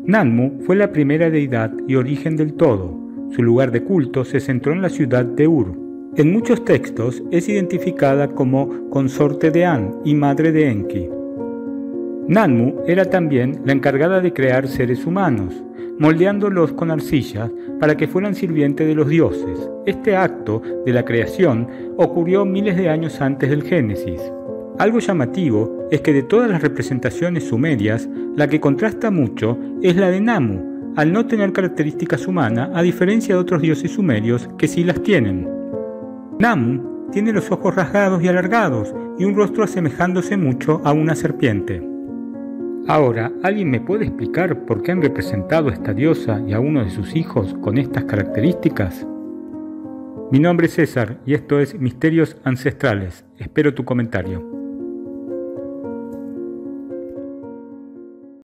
Nanmu fue la primera deidad y origen del todo. Su lugar de culto se centró en la ciudad de Ur. En muchos textos es identificada como consorte de An y madre de Enki. Nanmu era también la encargada de crear seres humanos, moldeándolos con arcilla para que fueran sirvientes de los dioses. Este acto de la creación ocurrió miles de años antes del Génesis. Algo llamativo es que de todas las representaciones sumerias, la que contrasta mucho es la de Namu, al no tener características humanas, a diferencia de otros dioses sumerios que sí las tienen. Namu tiene los ojos rasgados y alargados y un rostro asemejándose mucho a una serpiente. Ahora, ¿alguien me puede explicar por qué han representado a esta diosa y a uno de sus hijos con estas características? Mi nombre es César y esto es Misterios Ancestrales. Espero tu comentario.